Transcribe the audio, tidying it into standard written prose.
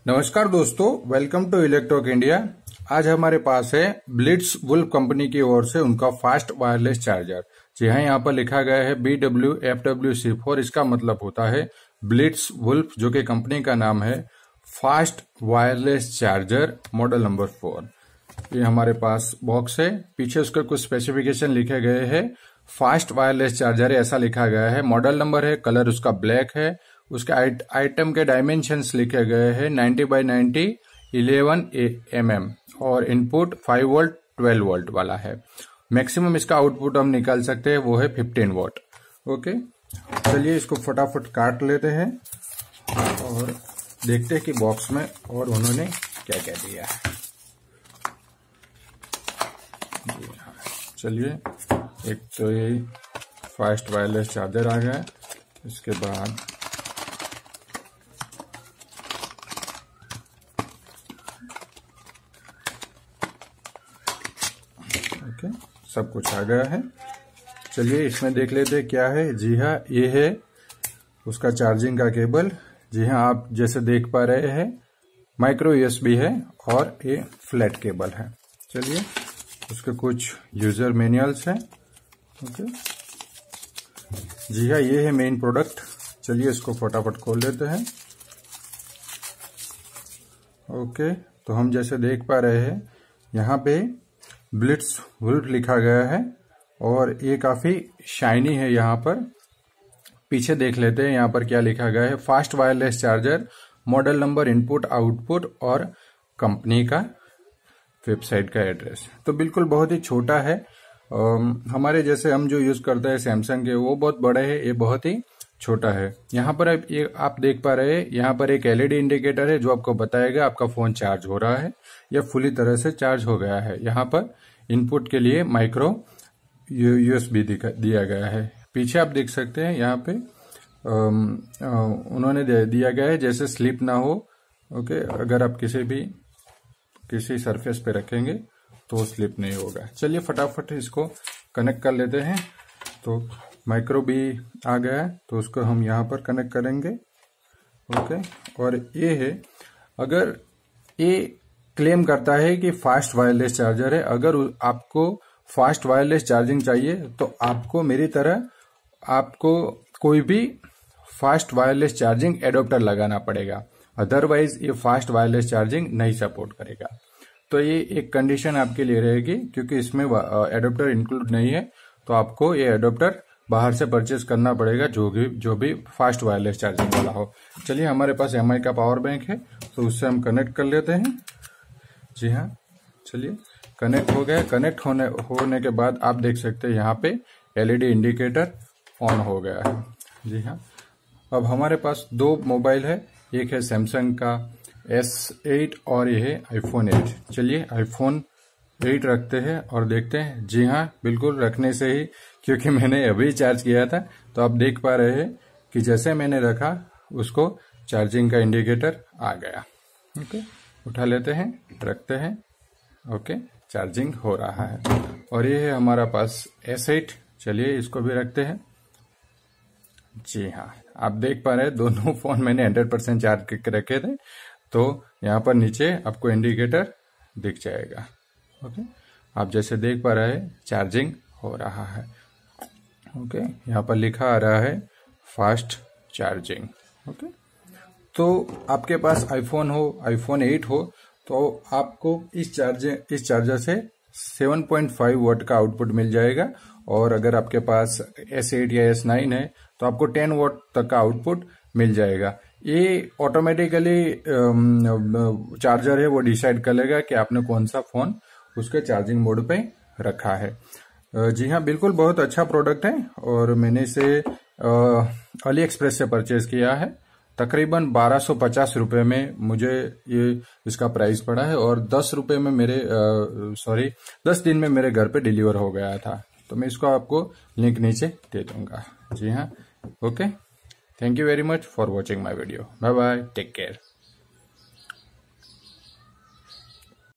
नमस्कार दोस्तों, welcome to इलेक्ट्रॉक India. आज हमारे पास है BlitzWolf कंपनी की ओर से उनका फास्ट वायरलेस चार्जर। जी हाँ, यहाँ पर लिखा गया है BW FWC4। इसका मतलब होता है BlitzWolf, जो कि कंपनी का नाम है, fast wireless charger model number 4। ये हमारे पास बॉक्स है, पीछे उसके कुछ स्पेसिफिकेशन लिखे गए हैं। फास्ट वायरलेस चार्जर है ऐसा लिखा गया है, मॉडल नंबर है, कलर उसका ब्लैक है। उसके आइटम के डायमेंशंस लिखे गए हैं 90 बाई 90 11 mm और इनपुट 5 वोल्ट 12 वोल्ट वाला है। मैक्सिमम इसका आउटपुट हम निकाल सकते हैं, वो है 15 वोल्ट। ओके, चलिए इसको फटाफट काट लेते हैं और देखते हैं कि बॉक्स में और उन्होंने क्या क्या दिया है। चलिए, एक तो ये फास्ट वायरलेस चार्जर आ गया, इसके बाद ओके सब कुछ आ गया है। चलिए इसमें देख लेते हैं क्या है। जी हाँ, ये है उसका चार्जिंग का केबल। जी हाँ, आप जैसे देख पा रहे हैं माइक्रो यूएसबी है और ये फ्लैट केबल है। चलिए उसके कुछ यूजर मैनुअल्स हैं। ओके, जी हाँ, ये है मेन प्रोडक्ट। चलिए इसको फटाफट खोल लेते हैं। ओके, तो हम जैसे देख पा रहे हैं यहाँ पे BlitzWolf लिखा गया है और ये काफी शाइनी है। यहाँ पर पीछे देख लेते हैं यहाँ पर क्या लिखा गया है। Fast wireless charger, model number, input output और कंपनी का वेबसाइट का एड्रेस। तो बिल्कुल बहुत ही छोटा है। हमारे जैसे हम जो यूज करते हैं सैमसंग के, वो बहुत बड़े हैं, ये बहुत ही छोटा है। यहाँ पर आप देख पा रहे हैं, यहाँ पर एक एलईडी इंडिकेटर है जो आपको बताएगा आपका फोन चार्ज हो रहा है या फुली तरह से चार्ज हो गया है। यहाँ पर इनपुट के लिए माइक्रो यूएसबी दिया गया है। पीछे आप देख सकते हैं यहाँ पे उन्होंने दिया गया है जैसे स्लिप ना हो। ओके, अगर आप किसी सरफेस पे रखेंगे तो स्लिप नहीं होगा। चलिए फटाफट इसको कनेक्ट कर लेते हैं। तो माइक्रो भी आ गया है, तो उसको हम यहाँ पर कनेक्ट करेंगे। ओके, और ये है, अगर ये क्लेम करता है कि फास्ट वायरलेस चार्जर है, अगर आपको फास्ट वायरलेस चार्जिंग चाहिए तो आपको मेरी तरह आपको कोई भी फास्ट वायरलेस चार्जिंग एडोप्टर लगाना पड़ेगा, अदरवाइज ये फास्ट वायरलेस चार्जिंग नहीं सपोर्ट करेगा। तो ये एक कंडीशन आपके लिए रहेगी, क्योंकि इसमें एडोप्टर इंक्लूड नहीं है, तो आपको ये एडोप्टर बाहर से परचेज करना पड़ेगा, जो भी फास्ट वायरलेस चार्जिंग वाला हो। चलिए, हमारे पास एमआई का पावर बैंक है, तो उससे हम कनेक्ट कर लेते हैं। जी हाँ, चलिए कनेक्ट हो गया। कनेक्ट होने के बाद आप देख सकते हैं यहाँ पे एलईडी इंडिकेटर ऑन हो गया है। जी हाँ, अब हमारे पास दो मोबाइल है, एक है सैमसंग का S8 और ये है iPhone 8। चलिए iPhone 8 रखते हैं और देखते हैं। जी हाँ, बिल्कुल रखने से ही, क्योंकि मैंने अभी चार्ज किया था, तो आप देख पा रहे हैं कि जैसे मैंने रखा उसको चार्जिंग का इंडिकेटर आ गया। ओके, उठा लेते हैं, रखते हैं। ओके, चार्जिंग हो रहा है। और ये है हमारा पास S8। चलिए इसको भी रखते हैं। जी हाँ, आप देख पा रहे हैं दोनों फोन मैंने 100% चार्ज करके रखे थे, तो यहाँ पर नीचे आपको इंडिकेटर दिख जाएगा। ओके, आप जैसे देख पा रहे हैं चार्जिंग हो रहा है। ओके, यहाँ पर लिखा आ रहा है फास्ट चार्जिंग। ओके, तो आपके पास iPhone हो, iPhone 8 हो, तो आपको इस चार्जर से 7.5 वोल्ट का आउटपुट मिल जाएगा। और अगर आपके पास S8 या S9 है तो आपको 10 वोल्ट तक का आउटपुट मिल जाएगा। ये ऑटोमेटिकली चार्जर है वो डिसाइड कर लेगा कि आपने कौन सा फोन उसके चार्जिंग मोड पे रखा है। जी हाँ, बिल्कुल बहुत अच्छा प्रोडक्ट है और मैंने इसे अली एक्सप्रेस से परचेज किया है। तकरीबन 1250 रुपए में मुझे ये इसका प्राइस पड़ा है और 10 रुपए में 10 दिन में मेरे घर पे डिलीवर हो गया था। तो मैं इसको आपको लिंक नीचे दे दूंगा। जी हाँ, okay, thank you very much for watching my video. Bye bye, take care.